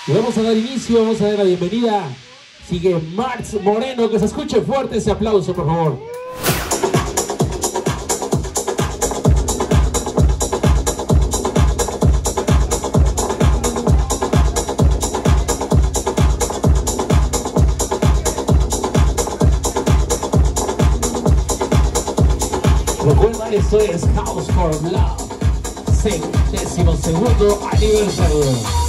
Y vamos a dar inicio, vamos a dar la bienvenida. Sigue Marx Moreno, que se escuche fuerte ese aplauso, por favor. Recuerda, esto es House for Love, 62º aniversario.